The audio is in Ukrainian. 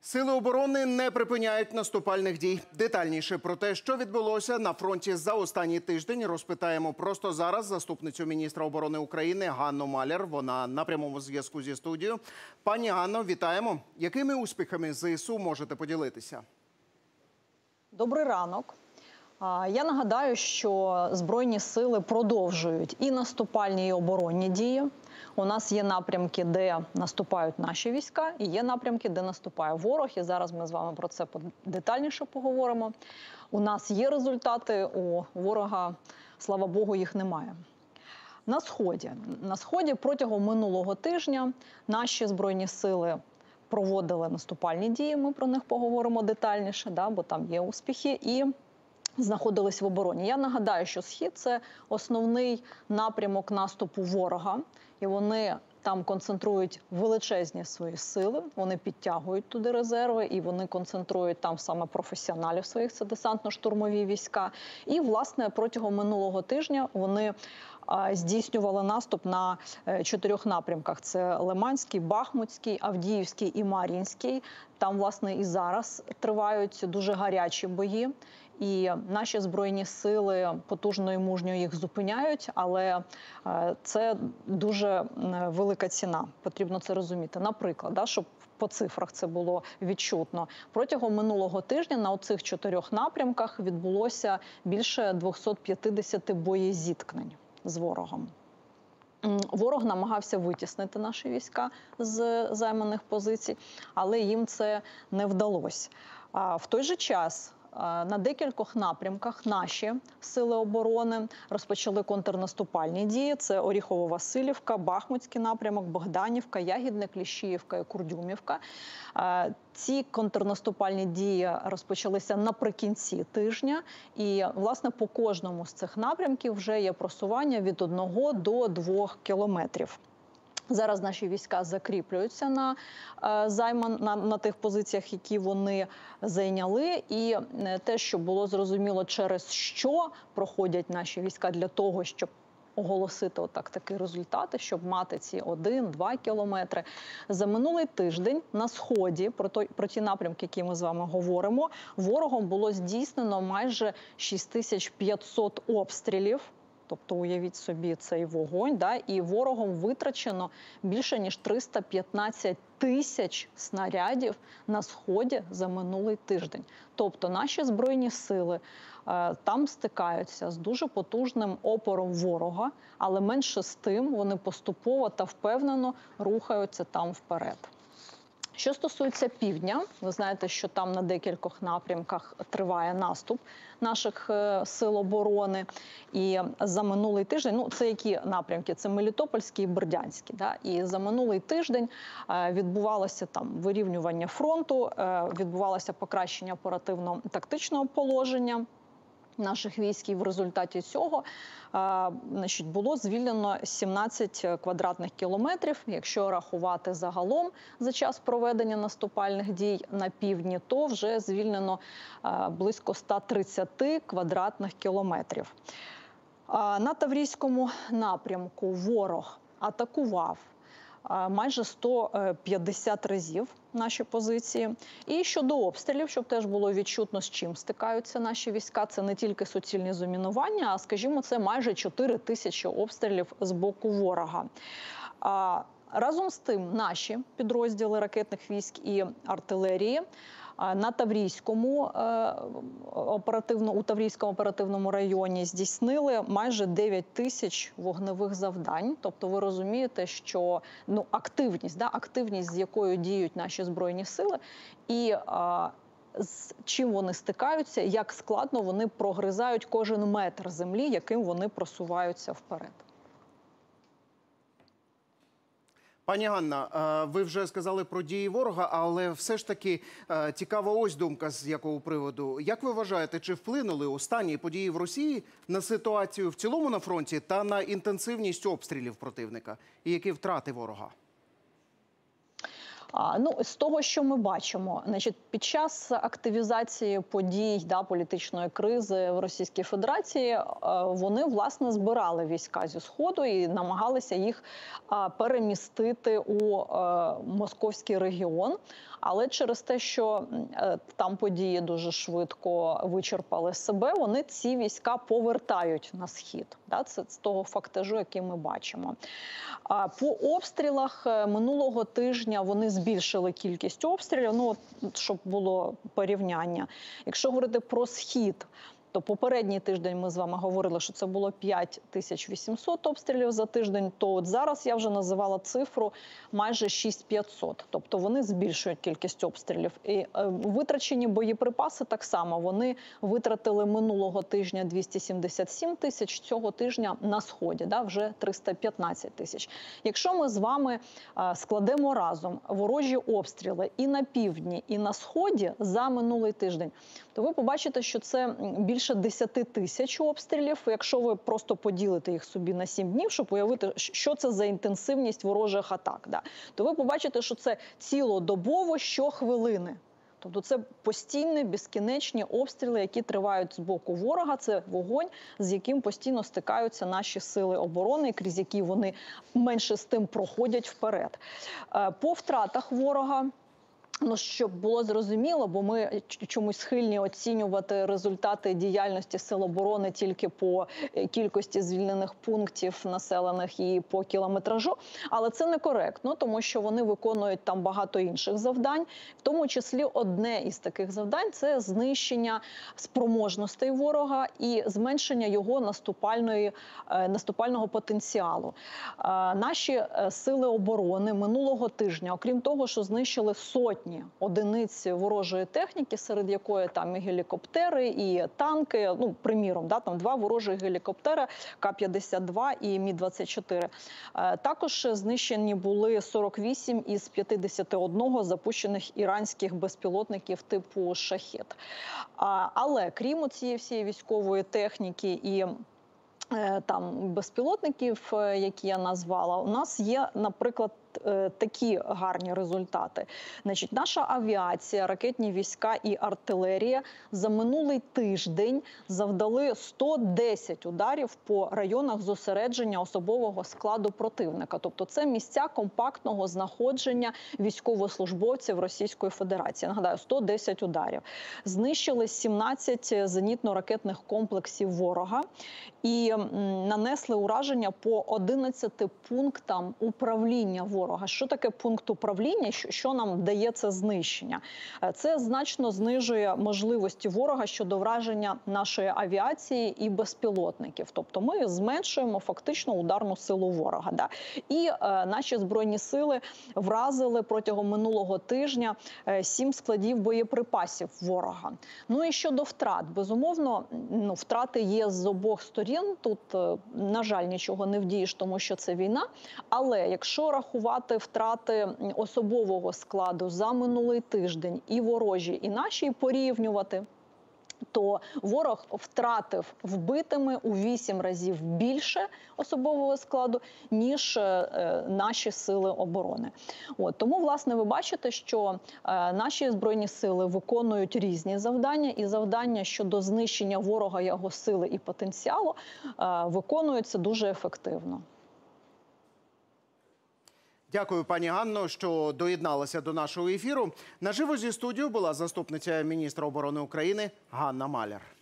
Сили оборони не припиняють наступальних дій. Детальніше про те, що відбулося на фронті за останній тиждень, розпитаємо просто зараз заступницю міністра оборони України Ганну Маляр. Вона на прямому зв'язку зі студією. Пані Ганно, вітаємо. Якими успіхами ЗСУ можете поділитися? Добрий ранок. Я нагадаю, що Збройні сили продовжують і наступальні, і оборонні дії. У нас є напрямки, де наступають наші війська, і є напрямки, де наступає ворог. І зараз ми з вами про це детальніше поговоримо. У нас є результати, у ворога, слава Богу, їх немає. На Сході протягом минулого тижня наші Збройні сили проводили наступальні дії, ми про них поговоримо детальніше, бо там є успіхи, і знаходились в обороні. Я нагадаю, що Схід – це основний напрямок наступу ворога, і вони там концентрують величезні свої сили, вони підтягують туди резерви, і вони концентрують там саме професіоналів своїх, це десантно-штурмові війська. І, власне, протягом минулого тижня вони здійснювали наступ на 4 напрямках. Це Лиманський, Бахмутський, Авдіївський і Мар'їнський. Там, власне, і зараз тривають дуже гарячі бої. І наші Збройні сили потужно і мужньо їх зупиняють, але це дуже велика ціна, потрібно це розуміти. Наприклад, щоб по цифрах це було відчутно, протягом минулого тижня на оцих 4 напрямках відбулося більше 250 боєзіткнень з ворогом. Ворог намагався витіснити наші війська з займаних позицій, але їм це не вдалося. В той же час на декількох напрямках наші сили оборони розпочали контрнаступальні дії. Це Оріхово-Василівка, Бахмутський напрямок, Богданівка, Ягідне, Кліщіївка і Курдюмівка. Ці контрнаступальні дії розпочалися наприкінці тижня. І, власне, по кожному з цих напрямків вже є просування від 1 до 2 кілометрів. Зараз наші війська закріплюються на тих позиціях, які вони зайняли. І те, що було зрозуміло, через що проходять наші війська для того, щоб оголосити такі результати, щоб мати ці 1-2 кілометри. За минулий тиждень на Сході, про ті напрямки, які ми з вами говоримо, ворогом було здійснено майже 6500 обстрілів. Тобто, уявіть собі цей вогонь, і ворогом витрачено більше, ніж 315 тисяч снарядів на Сході за минулий тиждень. Тобто, наші Збройні сили там стикаються з дуже потужним опором ворога, але менше з тим вони поступово та впевнено рухаються там вперед. Що стосується півдня, ви знаєте, що там на декількох напрямках триває наступ наших сил оборони. І за минулий тиждень, це які напрямки? Це Мелітопольський і Бердянський. І за минулий тиждень відбувалося там вирівнювання фронту, відбувалося покращення оперативно-тактичного положення наших військ, і в результаті цього було звільнено 17 квадратних кілометрів. Якщо рахувати загалом за час проведення наступальних дій на півдні, то вже звільнено близько 130 квадратних кілометрів. На Таврійському напрямку ворог атакував майже 150 разів наші позиції. І щодо обстрілів, щоб теж було відчутно, з чим стикаються наші війська, це не тільки суцільні замінування, а, скажімо, це майже 4 тисячі обстрілів з боку ворога. Разом з тим, наші підрозділи ракетних військ і артилерії на Таврійському у Таврійському оперативному районі здійснили майже 9 тисяч вогневих завдань. Тобто ви розумієте, що активність, з якою діють наші Збройні сили, і з чим вони стикаються, як складно вони прогризають кожен метр землі, яким вони просуваються вперед. Пані Ганна, ви вже сказали про дії ворога, але все ж таки цікава ось думка з якого приводу. Як ви вважаєте, чи вплинули останні події в Росії на ситуацію в цілому на фронті та на інтенсивність обстрілів противника? І які втрати ворога? З того, що ми бачимо, значить, під час активізації подій політичної кризи в Російській Федерації вони, власне, збирали війська зі Сходу і намагалися їх перемістити у московський регіон. Але через те, що там події дуже швидко вичерпали себе, вони ці війська повертають на схід. Це з того фактажу, який ми бачимо. По обстрілах минулого тижня вони збільшили кількість обстрілів, щоб було порівняння. Якщо говорити про схід, то попередній тиждень ми з вами говорили, що це було 5800 обстрілів за тиждень, то от зараз я вже називала цифру майже 6500. Тобто вони збільшують кількість обстрілів. І витрачені боєприпаси так само. Вони витратили минулого тижня 277 тисяч, цього тижня на Сході вже 315 тисяч. Якщо ми з вами складемо разом ворожі обстріли і на півдні, і на Сході за минулий тиждень, то ви побачите, що це більше 10 тисяч обстрілів. Якщо ви просто поділите їх собі на 7 днів, щоб уявити, що це за інтенсивність ворожих атак, то ви побачите, що це цілодобово щохвилини. Тобто це постійні, безкінечні обстріли, які тривають з боку ворога. Це вогонь, з яким постійно стикаються наші сили оборони, крізь які вони менше з тим проходять вперед. По втратах ворога, щоб було зрозуміло, бо ми чомусь схильні оцінювати результати діяльності Сил оборони тільки по кількості звільнених пунктів населених і по кілометражу, але це некоректно, тому що вони виконують там багато інших завдань, в тому числі одне із таких завдань – це знищення спроможностей ворога і зменшення його наступального потенціалу. Наші Сили оборони минулого тижня, окрім того, що знищили сотні одиниць ворожої техніки, серед якої там і гелікоптери, і танки, приміром, там 2 ворожі гелікоптери К-52 і Мі-24. Також знищені були 48 із 51 запущених іранських безпілотників типу «Шахед». Але крім цієї всієї військової техніки і безпілотників, які я назвала, у нас є, наприклад, такі гарні результати. Значить, наша авіація, ракетні війська і артилерія за минулий тиждень завдали 110 ударів по районах зосередження особового складу противника. Тобто це місця компактного знаходження військовослужбовців Російської Федерації. Нагадаю, 110 ударів. Знищили 17 зенітно-ракетних комплексів ворога і нанесли ураження по 11 пунктам управління ворога. Що таке пункт управління? Що нам дає це знищення? Це значно знижує можливості ворога щодо враження нашої авіації і безпілотників. Тобто ми зменшуємо фактично ударну силу ворога. І наші Збройні сили вразили протягом минулого тижня 7 складів боєприпасів ворога. І щодо втрат. Безумовно, втрати є з обох сторін. Тут, на жаль, нічого не вдієш, тому що це війна. Але якщо рахувати втрати особового складу за минулий тиждень і ворожі, і наші, і порівнювати, то ворог втратив вбитими у 8 разів більше особового складу, ніж наші Сили оборони. Тому, власне, ви бачите, що наші Збройні сили виконують різні завдання, і завдання щодо знищення ворога, його сили і потенціалу виконуються дуже ефективно. Дякую, пані Ганно, що доєдналася до нашого ефіру. Наживо зі студією була заступниця міністра оборони України Ганна Маляр.